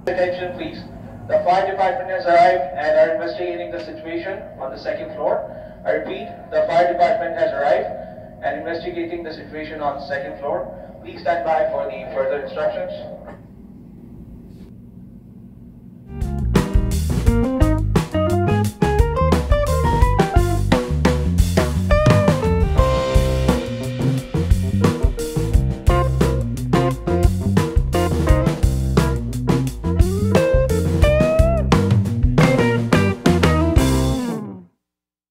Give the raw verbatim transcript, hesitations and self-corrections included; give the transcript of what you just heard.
Attention please. The fire department has arrived and are investigating the situation on the second floor. I repeat, the fire department has arrived and investigating the situation on the second floor. Please stand by for the further instructions.